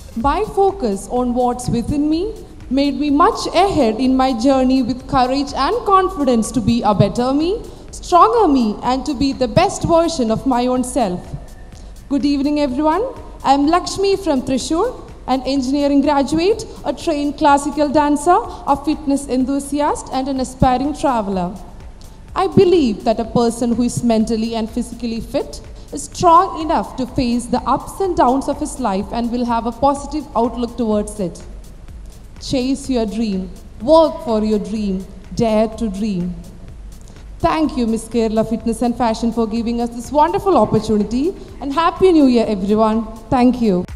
My focus on what's within me made me much ahead in my journey with courage and confidence to be a better me, stronger me, and to be the best version of my own self. Good evening, everyone. I'm Lakshmi from Thrissur, an engineering graduate, a trained classical dancer, a fitness enthusiast, and an aspiring traveler. I believe that a person who is mentally and physically fit is strong enough to face the ups and downs of his life and will have a positive outlook towards it. Chase your dream, work for your dream, dare to dream. Thank you, Miss Kerala Fitness and Fashion, for giving us this wonderful opportunity, and Happy New Year, everyone. Thank you.